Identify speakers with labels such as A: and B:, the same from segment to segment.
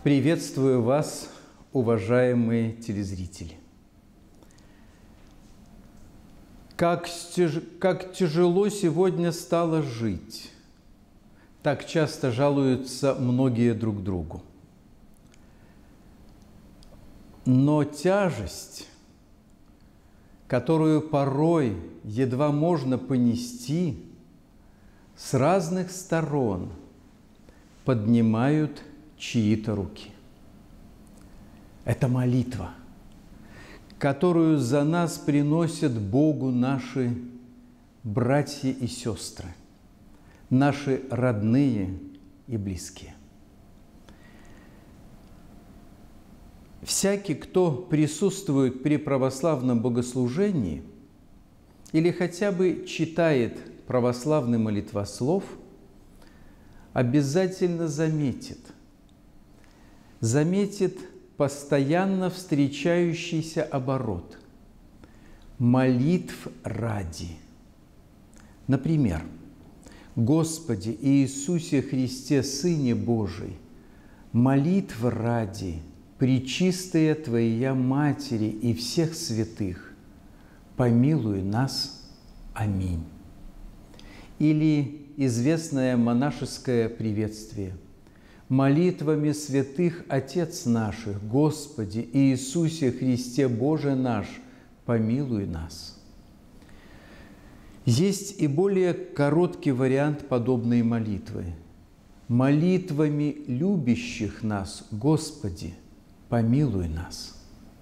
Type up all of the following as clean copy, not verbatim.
A: Приветствую вас, уважаемые телезрители. Как тяжело сегодня стало жить, так часто жалуются многие друг другу. Но тяжесть, которую порой едва можно понести, с разных сторон поднимают чьи-то руки. Это молитва, которую за нас приносят Богу наши братья и сестры, наши родные и близкие. Всякий, кто присутствует при православном богослужении или хотя бы читает православный молитвослов, обязательно заметит постоянно встречающийся оборот молитв ради. Например, «Господи Иисусе Христе, Сыне Божий, молитв ради, Пречистая Твоя Матери и всех святых, помилуй нас. Аминь». Или известное монашеское приветствие: «Молитвами святых Отец наших, Господи Иисусе Христе Боже наш, помилуй нас». Есть и более короткий вариант подобной молитвы: «Молитвами любящих нас, Господи, помилуй нас».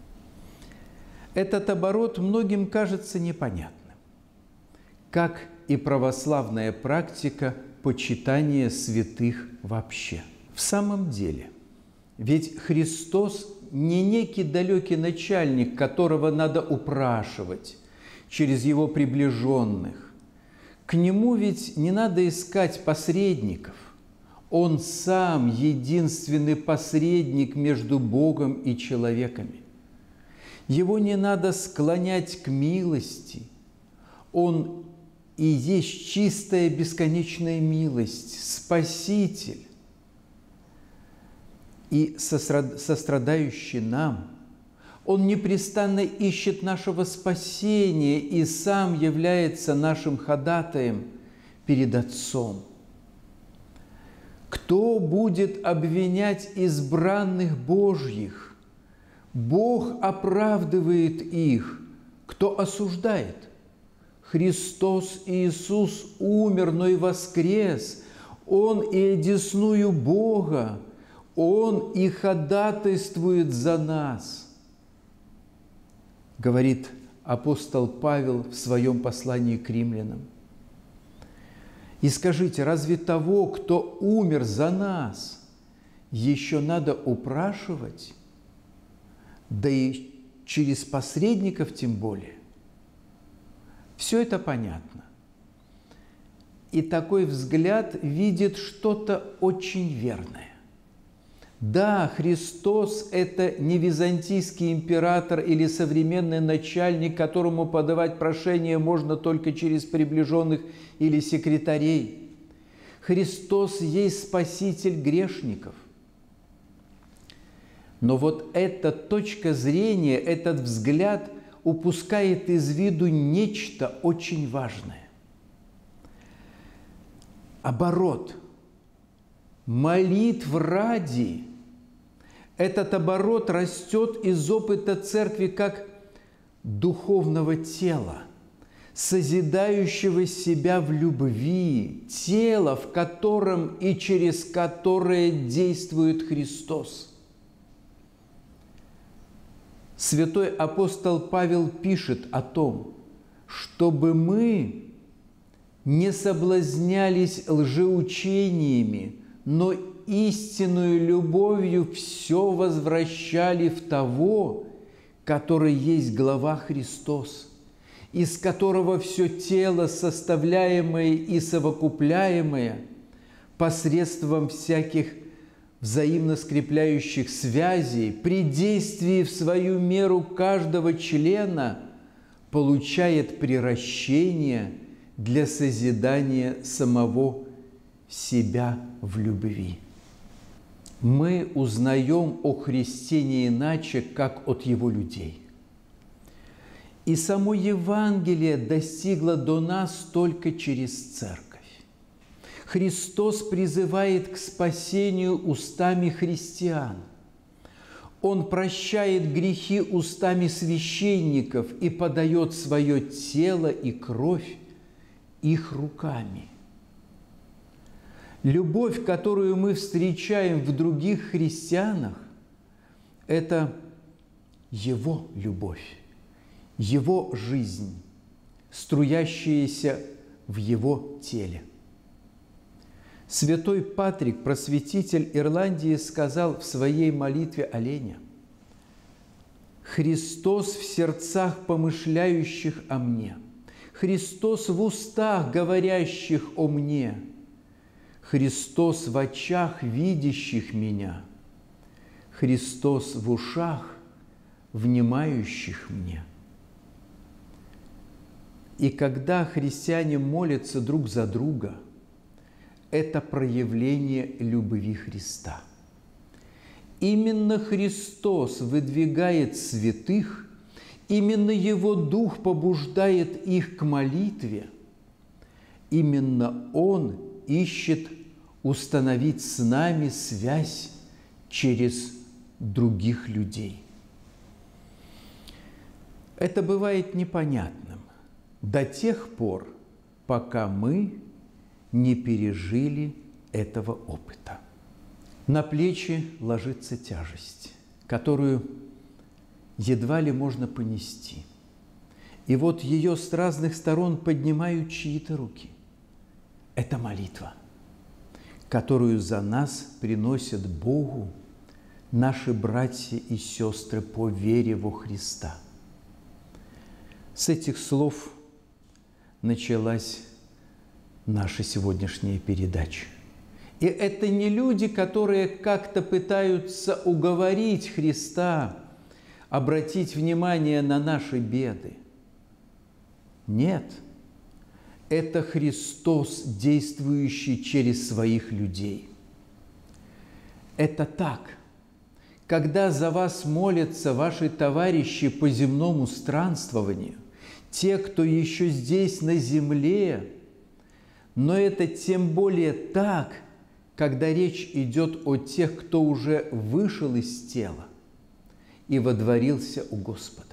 A: Этот оборот многим кажется непонятным, как и православная практика почитания святых вообще. В самом деле, ведь Христос не некий далекий начальник, которого надо упрашивать через Его приближенных. К Нему ведь не надо искать посредников. Он сам единственный посредник между Богом и человеками. Его не надо склонять к милости. Он и есть чистая бесконечная милость, Спаситель. И сострадающий нам, Он непрестанно ищет нашего спасения и сам является нашим ходатаем перед Отцом. Кто будет обвинять избранных Божьих? Бог оправдывает их. Кто осуждает? Христос Иисус умер, но и воскрес. Он и одесную Бога. Он и ходатайствует за нас, говорит апостол Павел в своем послании к римлянам. И скажите, разве того, кто умер за нас, еще надо упрашивать? Да и через посредников тем более. Все это понятно. И такой взгляд видит что-то очень верное. Да, Христос – это не византийский император или современный начальник, которому подавать прошение можно только через приближенных или секретарей. Христос есть Спаситель грешников. Но вот эта точка зрения, этот взгляд упускает из виду нечто очень важное. Оборот. Молитв ради. Этот оборот растет из опыта Церкви как духовного тела, созидающего себя в любви, тела, в котором и через которое действует Христос. Святой апостол Павел пишет о том, чтобы мы не соблазнялись лжеучениями, но истинную любовью все возвращали в того, который есть глава Христос, из которого все тело, составляемое и совокупляемое, посредством всяких взаимно скрепляющих связей, при действии в свою меру каждого члена, получает приращение для созидания самого себя в любви. мы узнаем о Христе не иначе, как от Его людей. И само Евангелие достигло до нас только через Церковь. Христос призывает к спасению устами христиан. Он прощает грехи устами священников и подает свое тело и кровь их руками. Любовь, которую мы встречаем в других христианах, это Его любовь, Его жизнь, струящаяся в Его теле. Святой Патрик, просветитель Ирландии, сказал в своей молитве оленя: «Христос в сердцах помышляющих о мне, Христос в устах говорящих о мне, Христос в очах видящих меня, Христос в ушах внимающих мне». И когда христиане молятся друг за друга, это проявление любви Христа. Именно Христос выдвигает святых, именно Его Дух побуждает их к молитве, именно Он ищет установить с нами связь через других людей. Это бывает непонятным до тех пор, пока мы не пережили этого опыта. На плечи ложится тяжесть, которую едва ли можно понести. И вот ее с разных сторон поднимают чьи-то руки. Это молитва, которую за нас приносят Богу наши братья и сестры по вере во Христа. С этих слов началась наша сегодняшняя передача. И это не люди, которые как-то пытаются уговорить Христа обратить внимание на наши беды. Нет, это Христос, действующий через своих людей. Это так. Когда за вас молятся ваши товарищи по земному странствованию, те, кто еще здесь на земле, но это тем более так, когда речь идет о тех, кто уже вышел из тела и водворился у Господа.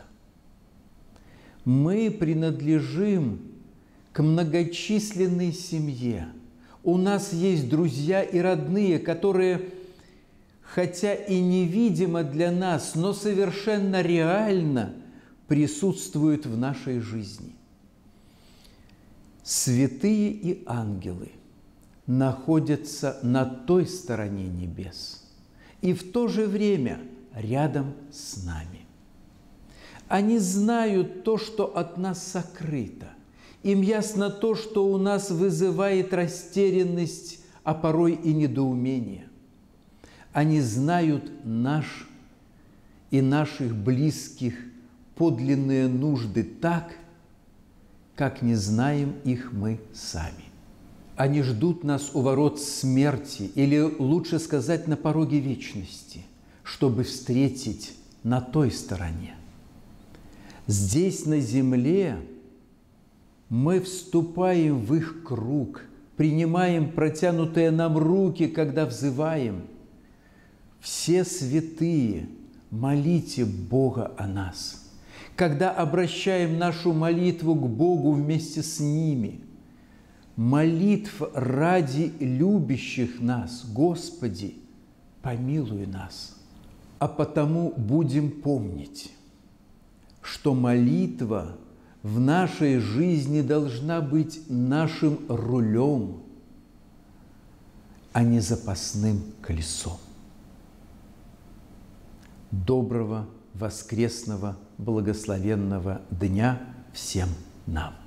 A: Мы принадлежим к многочисленной семье. У нас есть друзья и родные, которые, хотя и невидимо для нас, но совершенно реально присутствуют в нашей жизни. Святые и ангелы находятся на той стороне небес и в то же время рядом с нами. Они знают то, что от нас сокрыто. Им ясно то, что у нас вызывает растерянность, а порой и недоумение. Они знают наш и наших близких подлинные нужды так, как не знаем их мы сами. Они ждут нас у ворот смерти, или лучше сказать, на пороге вечности, чтобы встретить на той стороне. Здесь, на земле, мы вступаем в их круг, принимаем протянутые нам руки, когда взываем: «Все святые, молите Бога о нас». Когда обращаем нашу молитву к Богу вместе с ними, молитв ради любящих нас: «Господи, помилуй нас». А потому будем помнить, что молитва в нашей жизни должна быть нашим рулем, а не запасным колесом. Доброго воскресного благословенного дня всем нам!